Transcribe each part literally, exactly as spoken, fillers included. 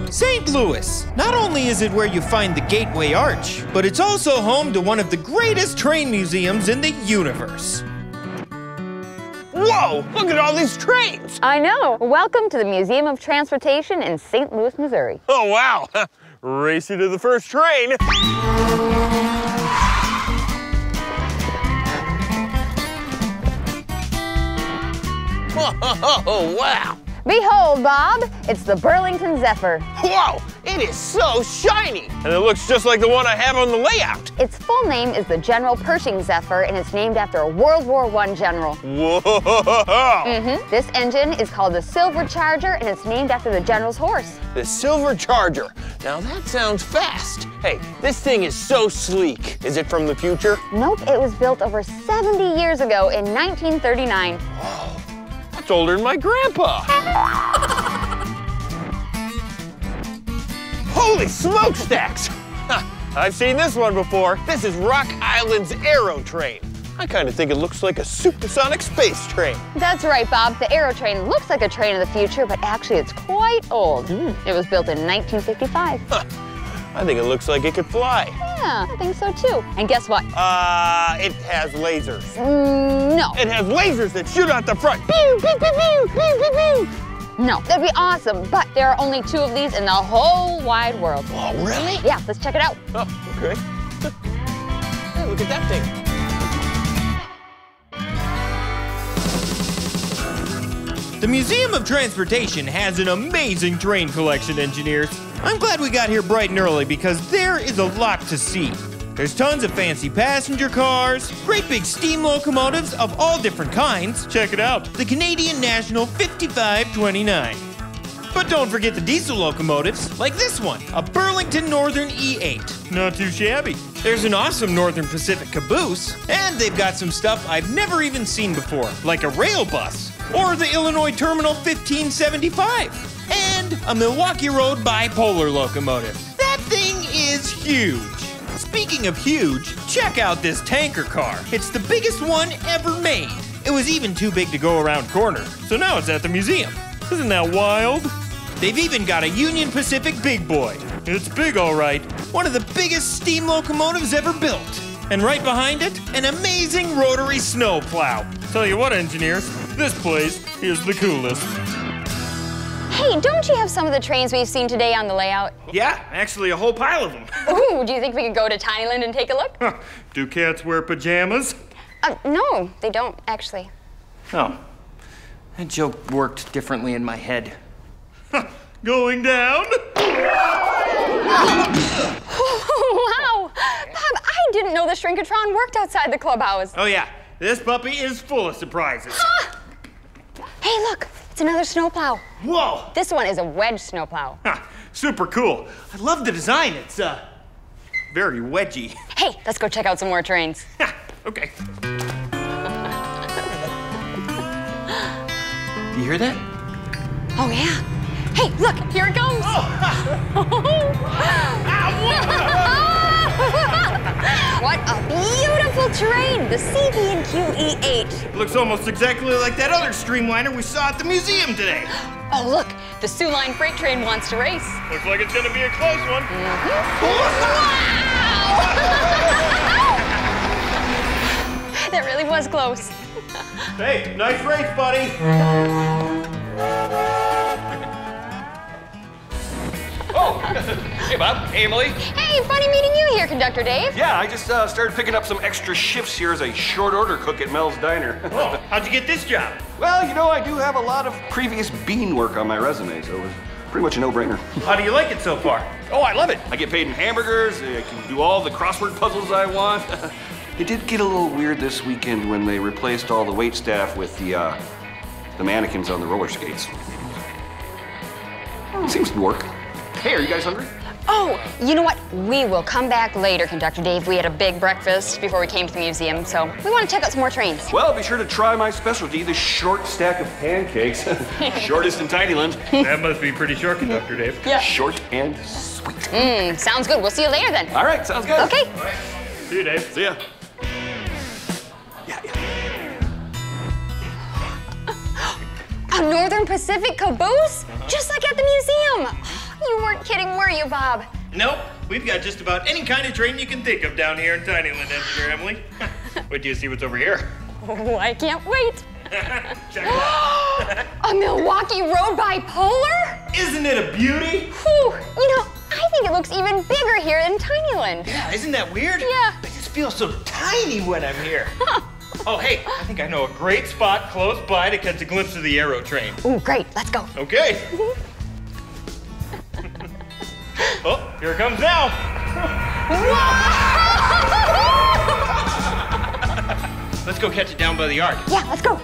Saint Louis. Not only is it where you find the Gateway Arch, but it's also home to one of the greatest train museums in the universe. Whoa, look at all these trains. I know. Welcome to the Museum of Transportation in Saint Louis, Missouri. Oh, wow. Race you to the first train. Oh, wow. Behold, Bob, it's the Burlington Zephyr. Whoa, it is so shiny. And it looks just like the one I have on the layout. Its full name is the General Pershing Zephyr, and it's named after a World War One general. Whoa. Mm-hmm. This engine is called the Silver Charger, and it's named after the general's horse. The Silver Charger. Now that sounds fast. Hey, this thing is so sleek. Is it from the future? Nope, it was built over seventy years ago in nineteen thirty-nine. Whoa. That's older than my grandpa. Holy smokestacks! I've seen this one before. This is Rock Island's Aero Train. I kind of think it looks like a supersonic space train. That's right, Bob. The Aero Train looks like a train of the future, but actually it's quite old. Mm. It was built in nineteen fifty-five. Huh. I think it looks like it could fly. Yeah, I think so too. And guess what? Uh, it has lasers. Mm, no. It has lasers that shoot out the front. Pew, pew, pew, pew, pew, pew, pew. No, that'd be awesome, but there are only two of these in the whole wide world. Oh, really? Yeah, let's check it out. Oh, okay. Hey, look at that thing. The Museum of Transportation has an amazing train collection, engineers. I'm glad we got here bright and early because there is a lot to see. There's tons of fancy passenger cars, great big steam locomotives of all different kinds. Check it out, the Canadian National fifty-five twenty-nine. But don't forget the diesel locomotives, like this one, a Burlington Northern E eight. Not too shabby. There's an awesome Northern Pacific caboose, and they've got some stuff I've never even seen before, like a rail bus, or the Illinois Terminal fifteen seventy-five, and a Milwaukee Road bipolar locomotive. That thing is huge. Speaking of huge, check out this tanker car. It's the biggest one ever made. It was even too big to go around corners, so now it's at the museum. Isn't that wild? They've even got a Union Pacific Big Boy. It's big, all right. One of the biggest steam locomotives ever built. And right behind it, an amazing rotary snow plow. Tell you what, engineers, this place is the coolest. Hey, don't you have some of the trains we've seen today on the layout? Yeah, actually a whole pile of them. Ooh, do you think we could go to Tinyland and take a look? Huh. Do cats wear pajamas? Uh, no, they don't, actually. Oh, that joke worked differently in my head. Going down? Wow! Bob, I didn't know the Shrinkatron worked outside the clubhouse. Oh yeah, this puppy is full of surprises. Hey, look, it's another snowplow. Whoa! This one is a wedge snowplow. Huh, super cool. I love the design. It's, uh, very wedgy. Hey, let's go check out some more trains. Okay. You hear that? Oh, yeah. Hey, look, here it comes. What a beautiful train, the C B and Q E eight. Looks almost exactly like that other streamliner we saw at the museum today. Oh, look, the Soo Line freight train wants to race. Looks like it's gonna be a close one. Mm-hmm. Wow! That really was close. Hey, nice race, buddy. Oh, hey, Bob. Hey, Emily. Hey, funny meeting you here, Conductor Dave. Yeah, I just uh, started picking up some extra shifts here as a short order cook at Mel's Diner. Oh, how'd you get this job? Well, you know, I do have a lot of previous bean work on my resume, so it was pretty much a no-brainer. How do you like it so far? Oh, I love it. I get paid in hamburgers. I can do all the crossword puzzles I want. It did get a little weird this weekend when they replaced all the wait staff with the, uh, the mannequins on the roller skates. It seems to work. Hey, are you guys hungry? Oh, you know what? We will come back later, Conductor Dave. We had a big breakfast before we came to the museum, so we want to check out some more trains. Well, be sure to try my specialty, the short stack of pancakes. Shortest in Tinyland. That must be pretty short, Conductor Dave. Yeah. Short and sweet. Mmm, sounds good. We'll see you later then. All right, sounds good. Okay. All right. See you, Dave. See ya. Yeah, yeah. A Northern Pacific caboose? Uh-huh. Just like at the museum. You weren't kidding, were you, Bob? Nope, we've got just about any kind of train you can think of down here in Tinyland, Engineer Emily. Wait till you see what's over here. Oh, I can't wait. Check it out. A Milwaukee Road bipolar? Isn't it a beauty? Whew, you know, I think it looks even bigger here in Tinyland. Yeah, isn't that weird? Yeah. I just feel so tiny when I'm here. Oh, hey, I think I know a great spot close by to catch a glimpse of the Aero train. Ooh, great, let's go. Okay. Oh, here it comes now. Let's go catch it down by the yard. Yeah, let's go.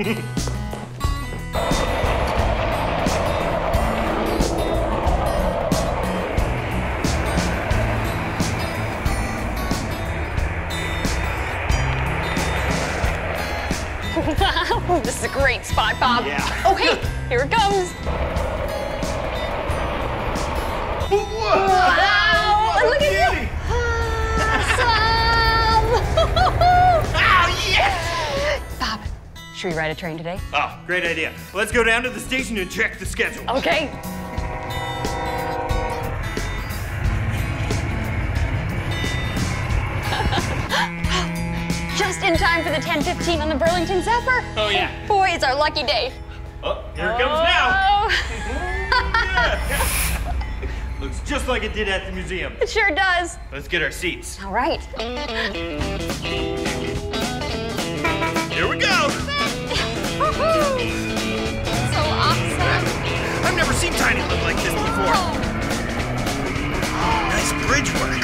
Wow, this is a great spot, Bob. Yeah. Oh, hey, here it comes. Whoa! Wow, What a look at beauty. you. Awesome. Oh, yes! Bob, should we ride a train today? Oh, great idea. Let's go down to the station and check the schedule. Okay. Just in time for the ten fifteen on the Burlington Zephyr. Oh, yeah. Boy, it's our lucky day. Oh, here it comes now. Oh. Looks just like it did at the museum. It sure does. Let's get our seats. All right. Here we go. Woohoo! So awesome. I've never seen Tiny look like this before. Nice bridge work.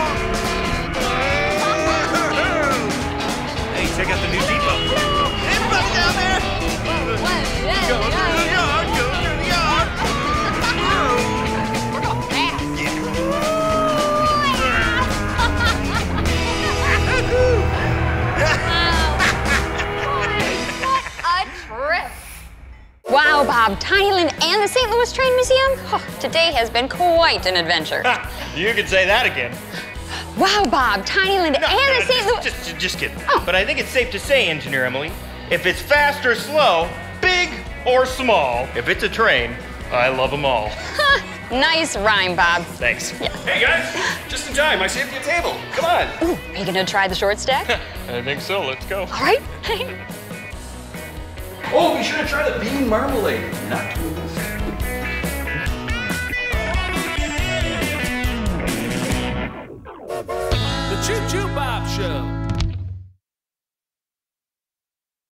Hey, check out the new depot. Everybody down there. Go to the yard, go to the yard. We're going fast. What a trip. Wow, Bob, Tinyland and the Saint Louis Train Museum? Oh, today has been quite an adventure. You could say that again. Wow, Bob, Tinyland No, and no, the Saint Louis... just, just, just kidding. Oh. But I think it's safe to say, Engineer Emily, if it's fast or slow, big or small, if it's a train, I love them all. Nice rhyme, Bob. Thanks. Hey guys, just in time. I saved you a table. Come on. Ooh, are you gonna try the short stack? I think so. Let's go. All right. Oh, be sure to try the bean marmalade. Not too